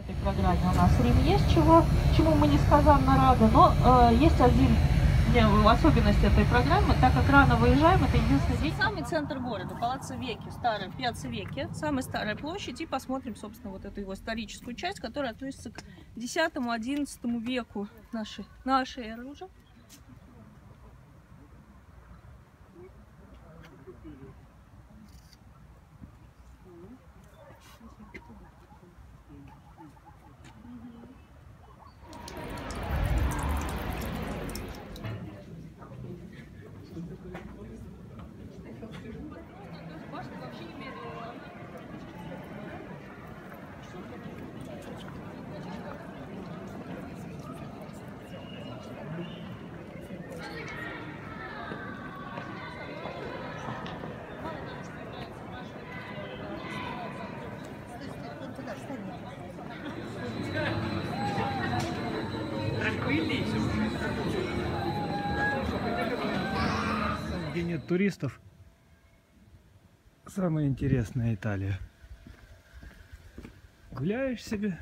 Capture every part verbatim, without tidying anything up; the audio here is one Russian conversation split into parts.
этой программе у нас Рим есть, чего, чему мы несказанно рады, но э, есть один особенность этой программы, так как рано выезжаем, это единственный день. Самый центр города, Палаццо Векки, старая Пьяцца Векки, самая старая площадь, и посмотрим, собственно, вот эту его историческую часть, которая относится к десятому-одиннадцатому веку нашей, нашей эры уже. Где нет туристов, самая интересная Италия. Гуляешь себе.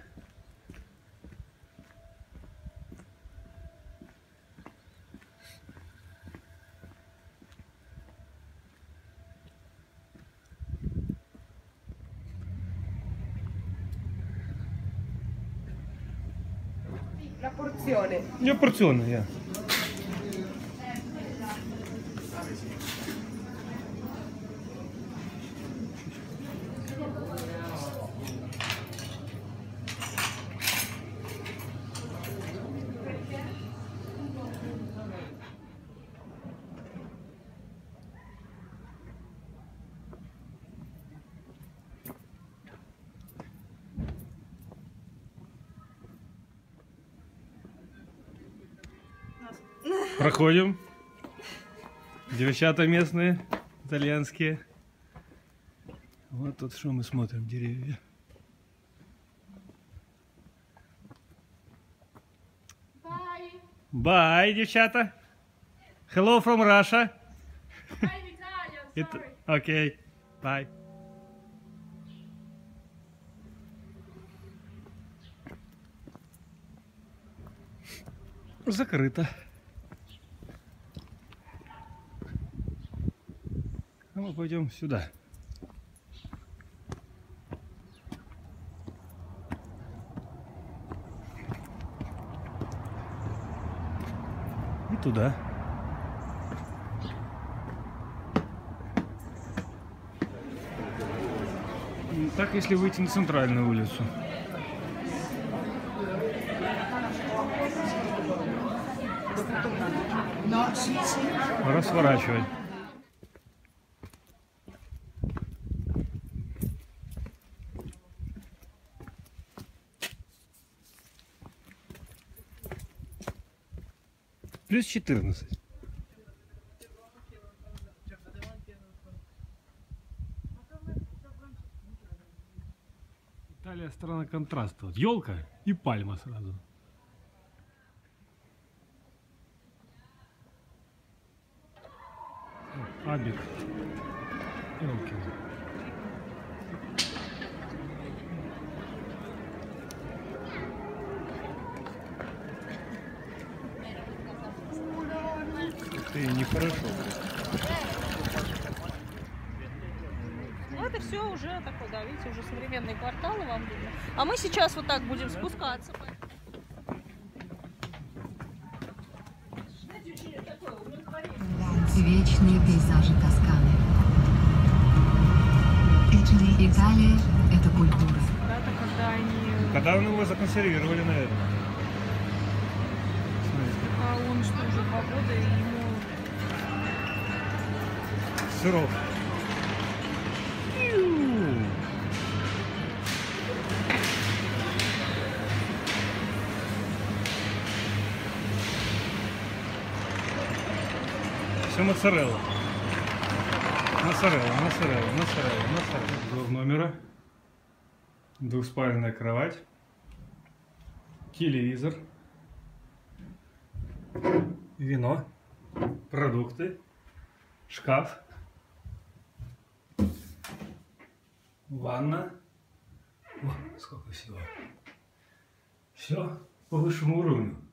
La porzione. Не порционно я. Проходим. Девчата местные, итальянские. Вот тут что мы смотрим, деревья. Bye. Bye, девчата. Hello from Russia. I'm Italian, sorry. Окей. Bye. Закрыто. А мы пойдем сюда. И туда. Так, если выйти на центральную улицу. Пора сворачивать. Плюс четырнадцать. Италия страна контраста. Вот елка и пальма сразу. Абит. Елки. Это нехорошо. Ну, это все уже такой, да, видите, уже современные кварталы вам видно. А мы сейчас вот так будем спускаться. Вечные пейзажи Тосканы. Италия – это культура. Это когда они... Когда мы его законсервировали, наверное. А он что, уже два года, и ему... Сыров. Все моцарелла. Моцарелла, моцарелла, моцарелла, моцарелла. Обзор номера. Двухспальная кровать. Телевизор. Вино. Продукты. Шкаф. Ванна. О, сколько всего. Все по высшему уровню.